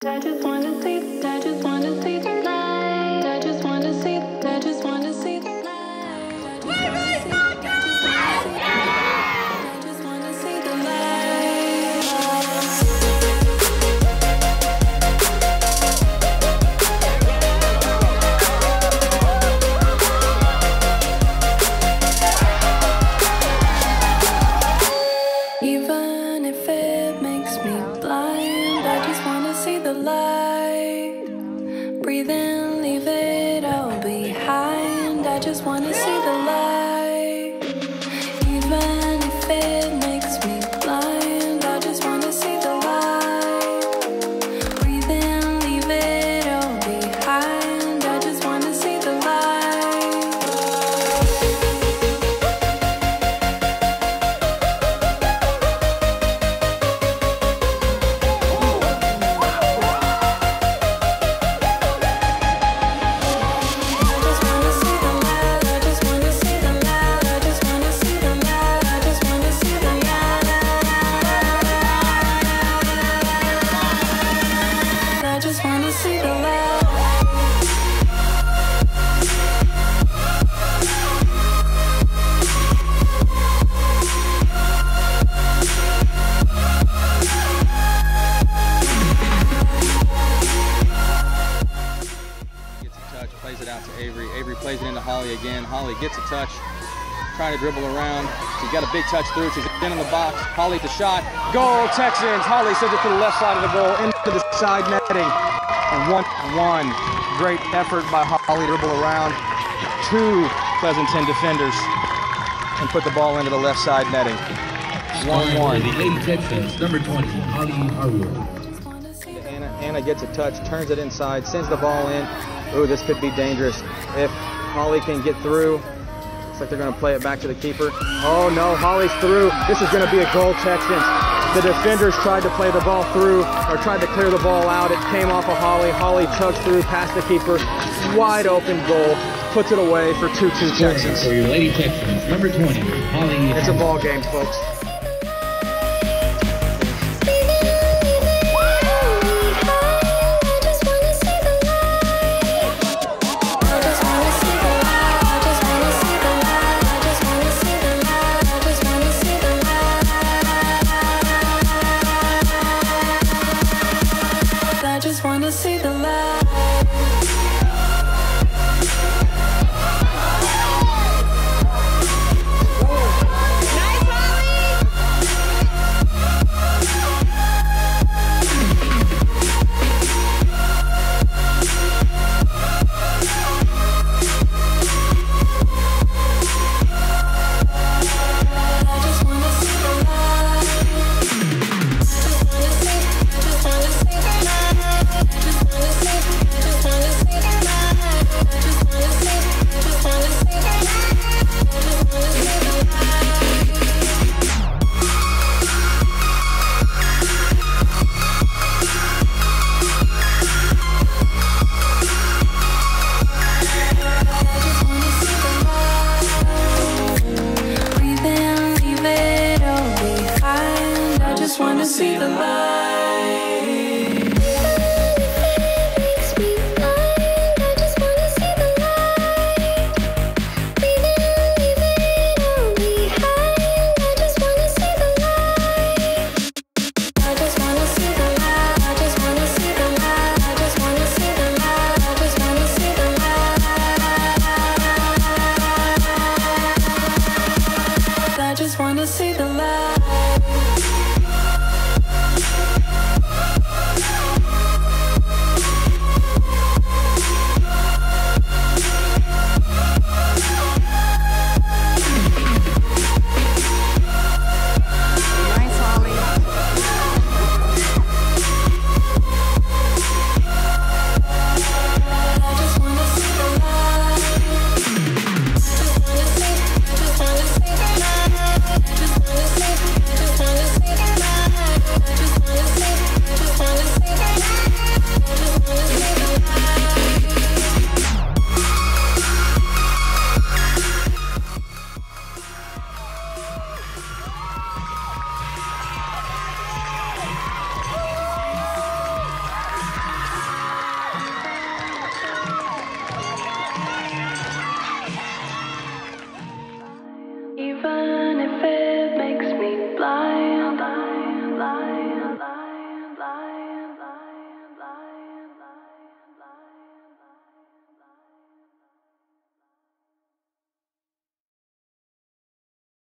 I just wanna see the light. I just wanna see the light. I just wanna see the light. I just wanna see the light. Even if it makes me blind, I just wanna see the light. Breathe in, leave it all behind. I just wanna see the light. Even if it makes me blind, I just wanna see the light. Breathe in, leave it all behind. I just wanna see the light. Plays it out to Avery. Avery plays it into Holly again. Holly gets a touch, trying to dribble around. She's got a big touch through. She's in the box. Holly the shot. Goal, Texans. Holly sends it to the left side of the goal, into the side netting. And 1-1. Great effort by Holly to dribble around two Pleasanton defenders and put the ball into the left side netting. 1-1. The Lady Texans, number 20, Holly Harwood. Anna gets a touch, turns it inside, sends the ball in. Ooh, this could be dangerous. If Holly can get through, looks like they're going to play it back to the keeper. Oh no, Holly's through. This is going to be a goal, Texans. The defenders tried to play the ball through, or tried to clear the ball out. It came off of Holly. Holly chugs through, past the keeper. Wide open goal. Puts it away for 2-2 Texans. For your Lady Texans, number 20, Holly. It's a ball game, folks. I just wanna see the light.